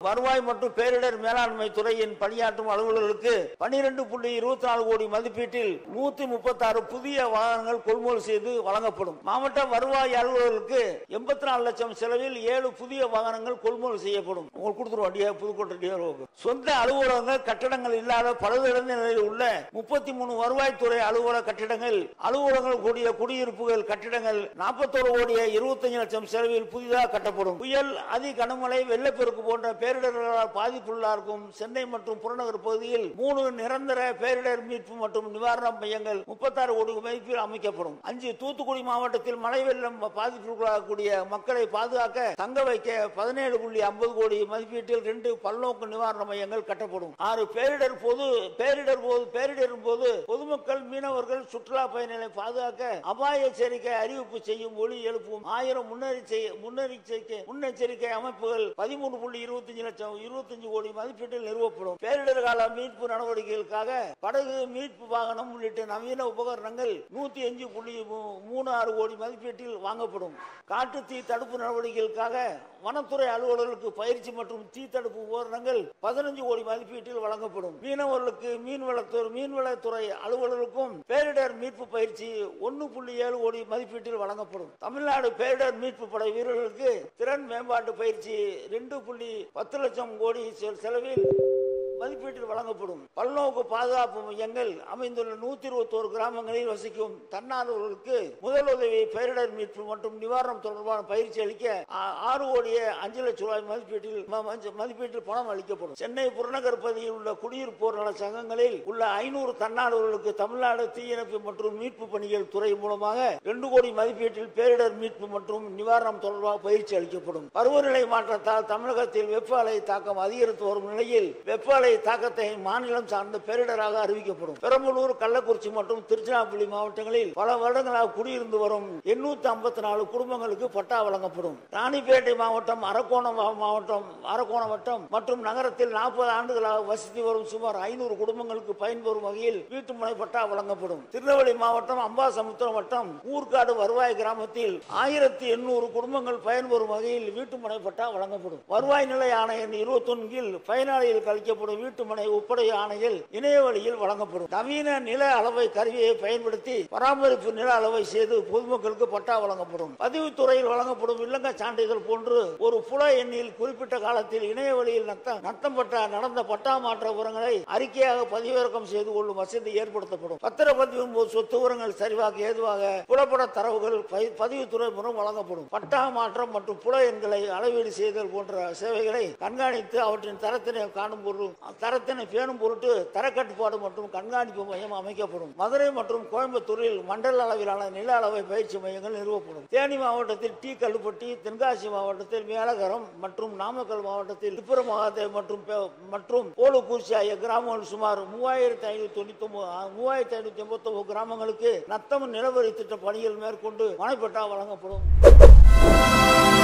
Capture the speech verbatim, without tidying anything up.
வருவாய் மற்றும் பேரிடர் மேலாண்மை துறையின் பணியாற்றும் அலுவலர்களுக்கு பனிரெண்டு புள்ளி இருபத்தி நாலு கோடி மதிப்பீட்டில் நூத்தி முப்பத்தி ஆறு புதிய வாகனங்கள் கொள்முதல் செய்து வழங்கப்படும். மாவட்ட வருவாய் அலுவலர்களுக்கு எண்பத்தி நாலு லட்சம் செலவில் ஏழு புதிய வாகனங்கள் கொள்முதல் செய்யப்படும். உங்களுக்கு கொடுத்துருவோம். புதுக்கோட்டை சொந்த அலுவலகங்கள் கட்டடங்கள் இல்லாத பழுதடைந்த நிலையில் உள்ள முப்பத்தி மூணு வருவாய்த்துறை அலுவலக கட்டிடங்கள் அலுவலகங்கள் கூடிய குடியிருப்புகள் கட்டிடங்கள் நாற்பத்தோரு கோடியே இருபத்தஞ்சு லட்சம் செலவில் புதிதாக கட்டப்படும். புயல், அதி கனமழை, வெள்ளப்பெருக்கு போன்ற பேரிடர்களால் பாதிப்புள்ளார்க்கும் சென்னை மற்றும் புறநகர் பகுதியில் மூணு நிரந்தர பேரிடர் மீட்பு மற்றும் நிவாரண மையங்கள் முப்பத்தி ஆறு கோடி மதிப்பில் அமைக்கப்படும். அஞ்சு தூத்துக்குடி மாவட்டத்தில் மழை வெள்ளம் பாதிப்புக்குள்ளாகக்கூடிய மக்களை பாதுகாக்க தங்க வைக்க பதினேழு புள்ளி ஐம்பது கோடி மதிப்பீட்டில் ரெண்டு பல்நோக்கு நிவாரண மையங்கள் கட்டப்படும். ஆறு பேரிடர் போது பேரிடர் போது பேரிடரும் போது பொதுமக்கள், மீனவர்கள், சுற்றுலா பயணிகளை பாதுகாக்க அபாய எச்சரிக்கை அறிவிப்பு செய்யும் ஒளி எழுப்பும் ஆயிரம் முன்னெச்சரிக்கை முன்னெச்சரிக்கை அமைப்புகள் பதிமூணு புள்ளி இருபத்தஞ்சு லட்சம் இருபத்தஞ்சு கோடி மதிப்பீட்டில் நிறுவப்படும். பேரிடர் கால மீட்பு நடவடிக்கைகளுக்காக படகு, மீட்பு வாகனம் உள்ளிட்ட நவீன உபகரணங்கள் நூத்தி அஞ்சு புள்ளி மூணு ஆறு கோடி மதிப்பீட்டில் வாங்கப்படும். காட்டு தீ தடுப்பு நடவடிக்கைகளுக்காக வனத்துறை அலுவலர்களுக்கு பயிற்சி மற்றும் தீ தடுப்பு உபகரணங்கள் பதினஞ்சு கோடி மதிப்பீட்டில் வழங்கப்படும். மீனவர்களுக்கு மீன்வளத்துறை மீன்வளத்துறை அலுவலர்களுக்கும் பேரிடர் மீட்பு பயிற்சி ஒன்னு புள்ளி ஏழு கோடி மதிப்பீட்டில் வழங்கப்படும். தமிழ்நாடு பேரிடர் மீட்பு படை வீரர்களுக்கு திறன் மேம்பாட்டு பயிற்சி ரெண்டு புள்ளி பத்து லட்சம் கோடி செலவில் மதிப்பீட்டில் வழங்கப்படும். பல்நோக்கு பாதுகாப்பு மையங்கள் அமைந்துள்ள நூத்தி இருபத்தி ஒரு கிராமங்களில் வசிக்கும் தன்னார்வலர்களுக்கு முதலுதவி, பேரிடர் மீட்பு மற்றும் நிவாரணம் தொடர்பான பயிற்சி அளிக்க ஆறு கோடியே அஞ்சு லட்சம் ரூபாய் மதிப்பீட்டில் மதிப்பீட்டில் பணம் அளிக்கப்படும். சென்னை புறநகர் பகுதியில் உள்ள குடியிருப்போர் நல சங்கங்களில் உள்ள ஐநூறு தன்னார்வலர்களுக்கு தமிழ்நாடு தீயணைப்பு மற்றும் மீட்பு பணிகள் துறை மூலமாக இரண்டு கோடி மதிப்பீட்டில் பேரிடர் மீட்பு மற்றும் நிவாரணம் தொடர்பாக பயிற்சி அளிக்கப்படும். பருவநிலை மாற்றத்தால் தமிழகத்தில் வெப்ப அலை தாக்கம் அதிகரித்து வரும் நிலையில் வெப்ப அலை தாக்கத்தை மாநிலம் சார்ந்த பேரிடராக அறிவிக்கப்படும். பெரம்பலூர், கள்ளக்குறிச்சி மற்றும் திருச்சிராப்பள்ளி மாவட்டங்களில் பல வருடங்களாக குடியிருந்து வரும் எண்ணூத்தி ஐம்பத்தி நாலு குடும்பங்களுக்கு பட்டா வழங்கப்படும். ராணிப்பேட்டை மாவட்டம், அரக்கோணம் மாவட்டம் அரக்கோணம் வட்டம் மற்றும் நகரத்தில் நாற்பது ஆண்டுகளாக வசித்து வரும் சுமார் ஐநூறு குடும்பங்களுக்கு பயன்பெறும் வகையில் வீட்டுமனை பட்டா வழங்கப்படும். திருநெல்வேலி மாவட்டம், அம்பாசமுத்திரம் வட்டம், ஊர்காடு வருவாய் கிராமத்தில் ஆயிரத்தி எண்ணூறு குடும்பங்கள் பயன்பெறும் வகையில் வீட்டுமனை பட்டா வழங்கப்படும். வருவாய் நிலை ஆணையம் இருபத்தி ஒன்று கீழ் பயனாளிகளுக்கு அளிக்கப்படும் வீட்டுமனை ஒப்படை ஆணைகள் இணைய வழியில் வழங்கப்படும். நவீன நில அளவை கருவியை பயன்படுத்தி பராமரிப்பு நில அளவை செய்து பொதுமக்களுக்கு பட்டா வழங்கப்படும். பதிவுத்துறையில் வழங்கப்படும் வில்லங்க சான்றிதழ் போன்று ஒரு புல எண்ணில் குறிப்பிட்ட காலத்தில் இணைய வழியில் நத்தம் பட்டா நடந்த பட்டா மாற்ற விவரங்களை அறிக்கையாக பதிவிறக்கம் செய்து கொள்ளும் வசதி ஏற்படுத்தப்படும். பத்திரப்பதிவின் போது சொத்து விவரங்கள் சரிவாக ஏதுவாக புலப்பட தரவுகள் பதிவுத்துறை மூலம் வழங்கப்படும். பட்டா மாற்றம் மற்றும் புல எண்களை அளவீடு செய்தல் போன்ற சேவைகளை கண்காணித்து அவற்றின் தரத்தினை காணும் பொருள் தரத்தினை பேணும் பொருட்டு தரக்கட்டுப்பாடு மற்றும் கண்காணிப்பு மையம் அமைக்கப்படும். மதுரை மற்றும் கோயம்புத்தூரில் மண்டல அளவிலான நில அளவை பயிற்சி மையங்கள் நிறுவப்படும். தேனி மாவட்டத்தில் டி கல்லுப்பட்டி, தென்காசி மாவட்டத்தில் மேலகரம் மற்றும் நாமக்கல் மாவட்டத்தில் திப்புரமகாதேவ் மற்றும் மற்றும் போலுக்கூர்ச்சி ஆகிய கிராமங்கள் சுமார் மூவாயிரத்தி ஐநூத்தி தொண்ணூத்தி ஒன்பது மூவாயிரத்தி ஐநூத்தி எண்பத்தி ஒன்பது கிராமங்களுக்கு நத்தம் நிலவரி திட்ட பணிகள் மேற்கொண்டு மனைப்பட்டா வழங்கப்படும்.